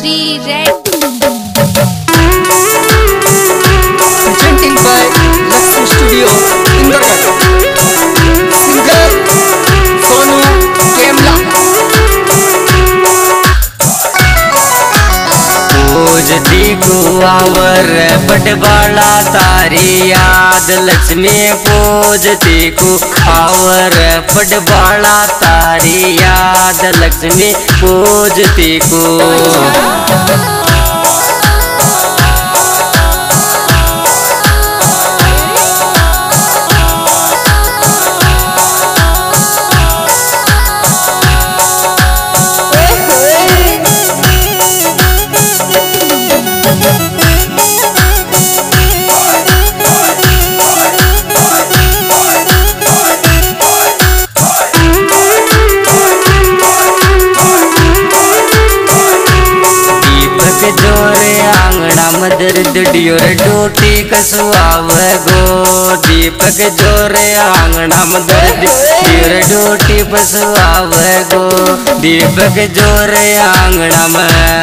Movie Red. Presenting by Lakshmi Studio, Indergarh. Singer Sonu Kemla. पूजती कुआवर पटवाला तारी याद लक्ष्मी पूजती कुआवर पटवाला तारी याद लक्ष्मी पूजती को दर्द डियोर डोटी कसुआव गो दीपक जोरे आंगना में दर्द डियोर डोटी पसुआव गो दीपक जोरे आंगना में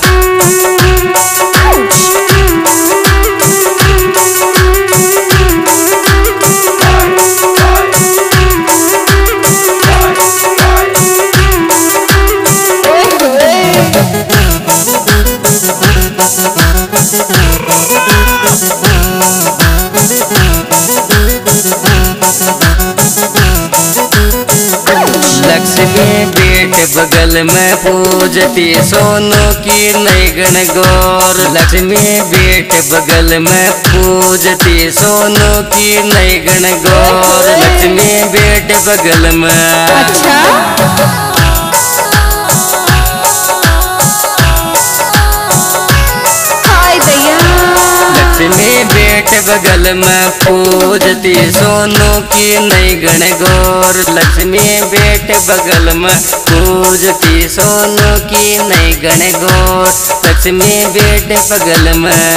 लक्ष्मी बेट बगल में पूजती सोनू की नैगण गौर लक्ष्मी बेट बगल में पूजती सोनू की नैगण गौर लक्ष्मी बेट बगल में अच्छा लक्ष्मी बेट बगल में पूजती सोनू की नैगण गौर लक्ष्मी बेट बगल में पूजती सोनू की नैगण गौर लक्ष्मी बेट बगल में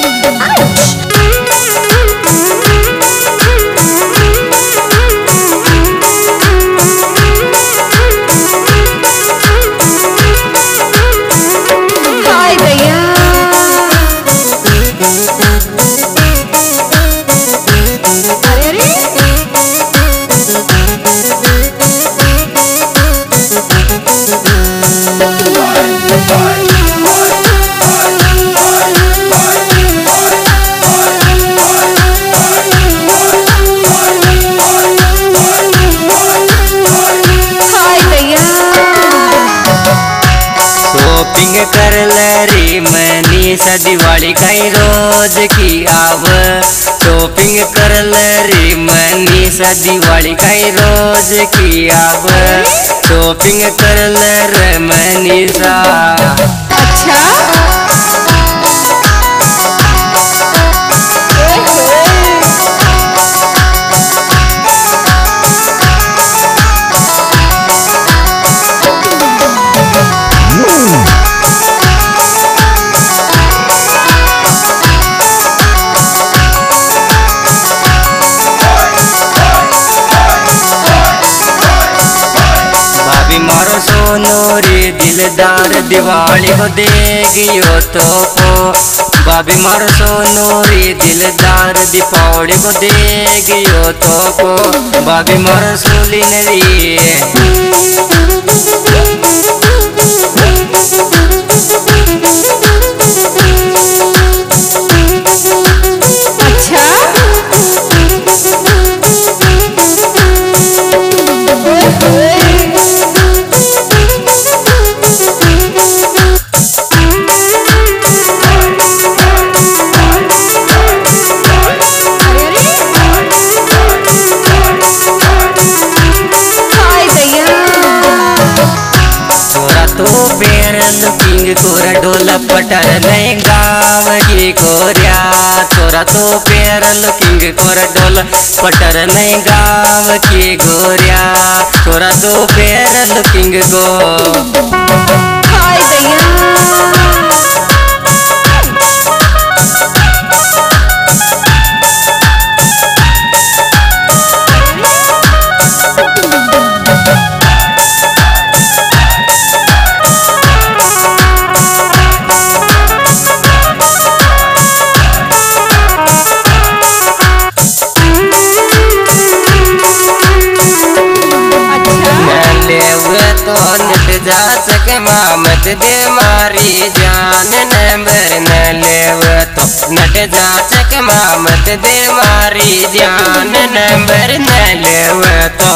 शॉपिंग कर लरी मनीषा दिवाली कई रोज की आव शॉपिंग कर लरी मनीषा दिवाली कई रोज की आव शॉपिंग कर लर मनीषा अच्छा मारो सोनू रे दिलदार दिवाली को देगियो तो को बाबी मारो सोनू रे दिलदार दीपावली को देगियो तो को बाबी मारो सोलिन रे लुकिंग कोरा ढोल पटर नहीं गाँव की कोरिया तोरा तो पैर लुकिंग कोरा ढोल पटर नहीं गाँव की गोरिया तोरा तो पैर लुकिंग को मत दे मारी जान नंबर न लेव तो नट जा चकमा मत दे मारी जान नंबर न लेव तो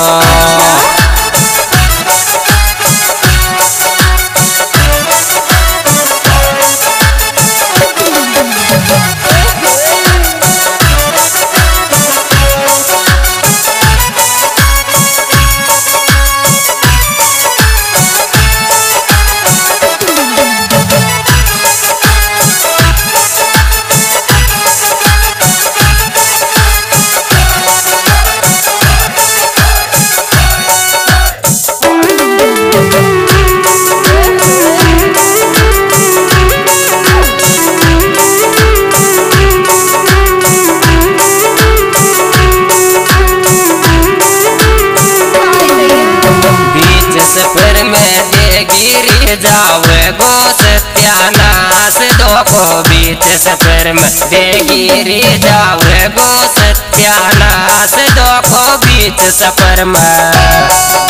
सफर में दे गिरी जावे गो सत्यानाश देखो बीच सफर में दे गिरी जावे गो सत्यानाश देखो बीच सफर में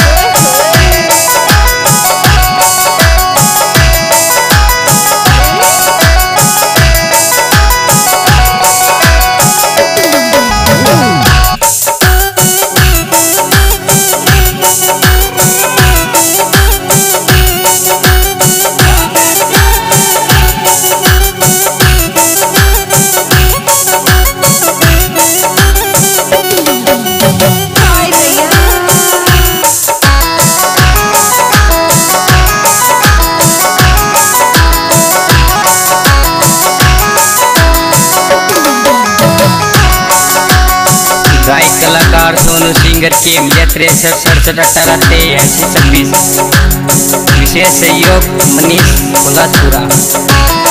गायक कलाकार सोनू सिंगर के 6367 80 26 विशेष सहयोग मनीष कोल्हापुरा।